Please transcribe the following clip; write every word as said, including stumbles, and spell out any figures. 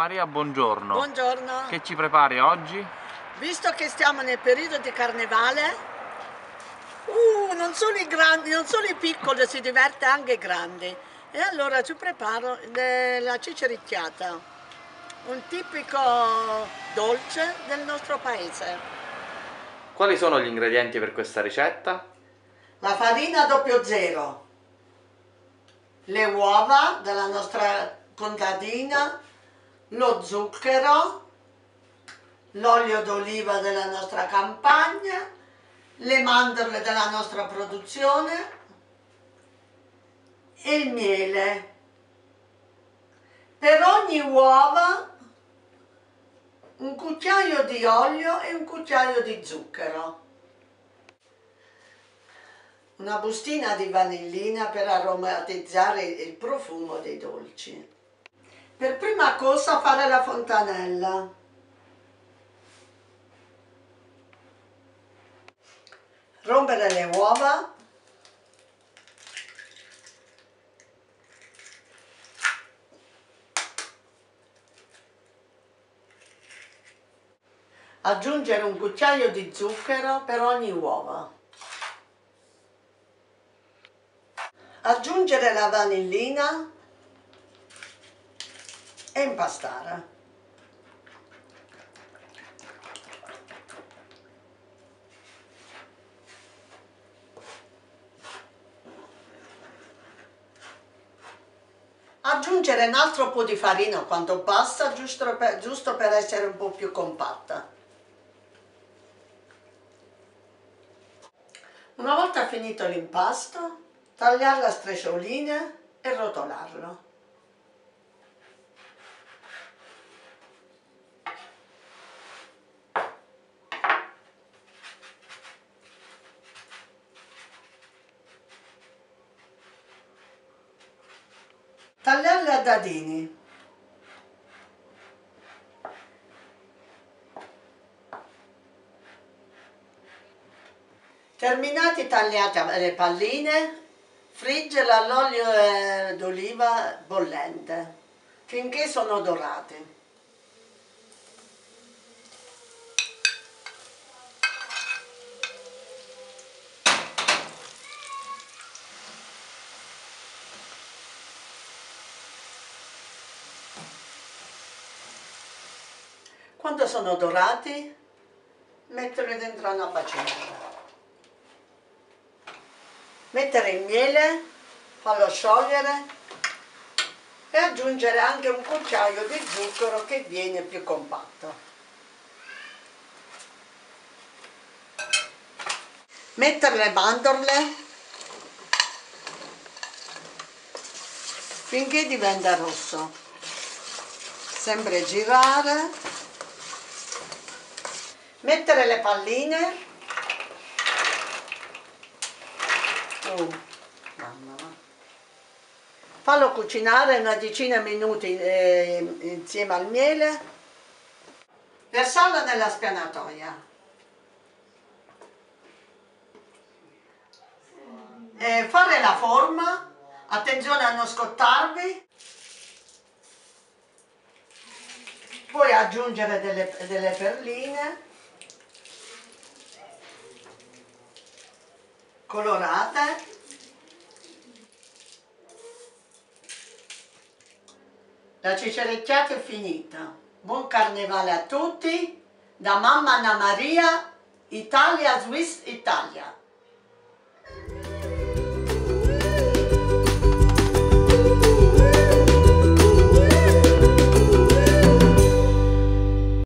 Maria, buongiorno. Buongiorno. Che ci prepari oggi? Visto che stiamo nel periodo di carnevale, uh, non solo i grandi, non solo i piccoli, si diverte anche i grandi. E allora ci preparo le- la cicericchiata, un tipico dolce del nostro paese. Quali sono gli ingredienti per questa ricetta? La farina doppio zero, le uova della nostra contadina, lo zucchero, l'olio d'oliva della nostra campagna, le mandorle della nostra produzione e il miele. Per ogni uova un cucchiaio di olio e un cucchiaio di zucchero. Una bustina di vanillina per aromatizzare il profumo dei dolci. Per prima cosa fare la fontanella. Rompere le uova. Aggiungere un cucchiaio di zucchero per ogni uovo. Aggiungere la vanillina e impastare. Aggiungere un altro po' di farina quanto basta, giusto per, giusto per essere un po' più compatta. Una volta finito l'impasto, tagliarlo a striscioline e rotolarlo. Tagliarli a dadini. Terminati tagliate le palline, friggerle all'olio d'oliva bollente finché sono dorati. Quando sono dorati, metterli dentro una bacinella. Mettere il miele, farlo sciogliere e aggiungere anche un cucchiaio di zucchero che viene più compatto. Mettere le mandorle finché diventa rosso. Sempre girare. Mettere le palline. Oh, mamma mia. Fallo cucinare una decina di minuti eh, insieme al miele. Versarlo nella spianatoia. E fare la forma. Attenzione a non scottarvi. Poi aggiungere delle, delle perline colorate. La cicericchiata è finita. Buon carnevale a tutti, da mamma Anna Maria, Italia, Swiss Italia.